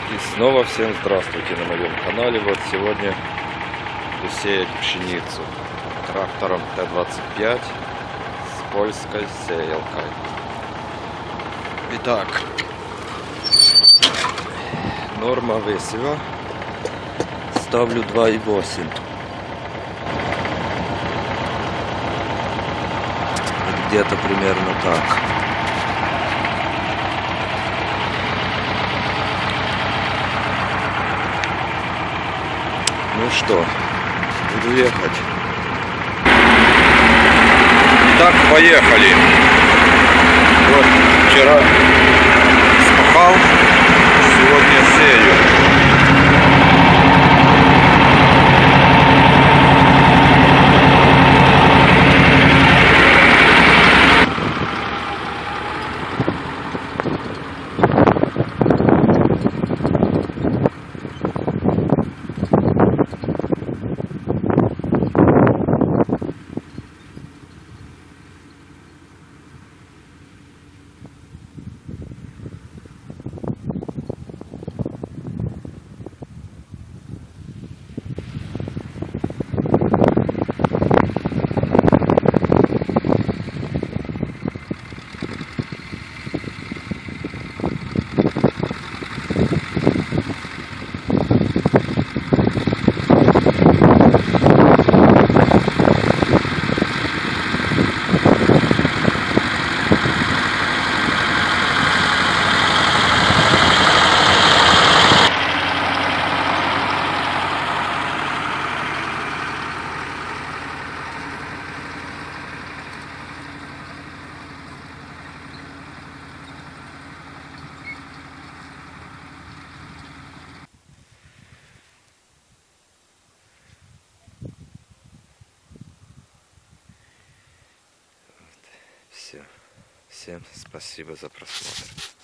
И снова всем здравствуйте на моем канале. Вот сегодня буду сеять пшеницу трактором Т-25 с польской сеялкой. Итак, норма высева ставлю 2,8. Где-то примерно так. Ну что, буду ехать. Так, поехали. Вот вчера спахал, сегодня сею. Все. Всем спасибо за просмотр.